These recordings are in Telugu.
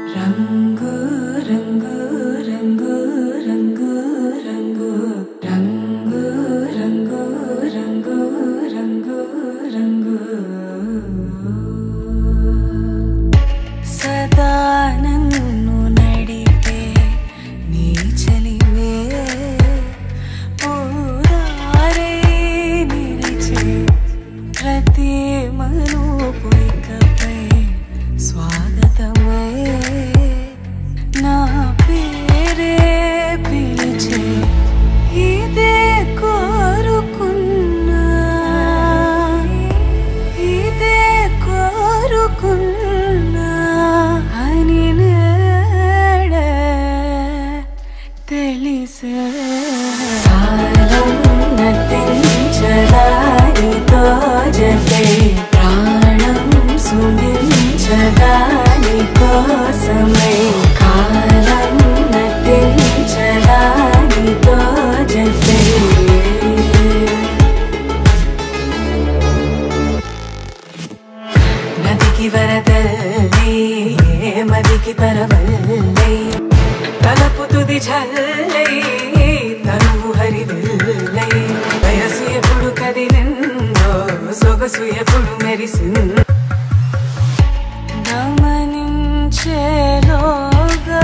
రంగు రంగు రంగు రంగు రంగు రంగు రంగు రంగు రంగు రంగు సదా నన్ను నడిపే నీ చలివే పూరారే నిలిచే ప్రతి మనుపు ఇకపై స్వాగతమై నా పేరే పిలిచే ఇదే కోరుకున్నా ఇదే కోరుకున్నా అని నేడే తెలిసే కాలం నటించడానితో జతే ప్రాణం సుమించడాని కోసమై కాలం నటించడానితో జతే నదికి వరదల్లే మదికి పరవల్లే తలపు తుది జల్లే తనువు హరివిల్లే వయసు ఎప్పుడు కదిలిందో సొగసు ఎప్పుడు మెరిసిందో గమనించేలోగా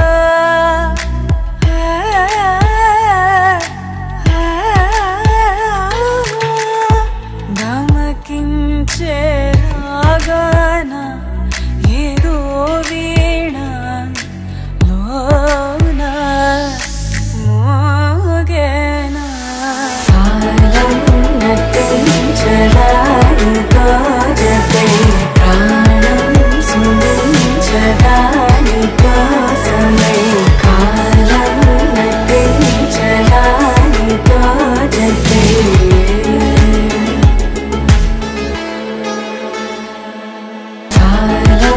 గమకించేలాగానా ఏదో వీణ లోనా మోగేనా కాలం నటించడానితో జతే ప్రాణం సుమించడాని కోసమై కాలం నటించడానితో జతే కాలం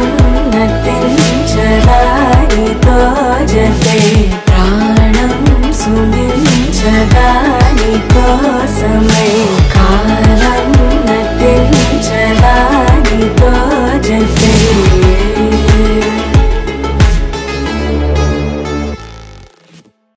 నటించడానితో జతే ప్రాణం సుమించడాని కోసమై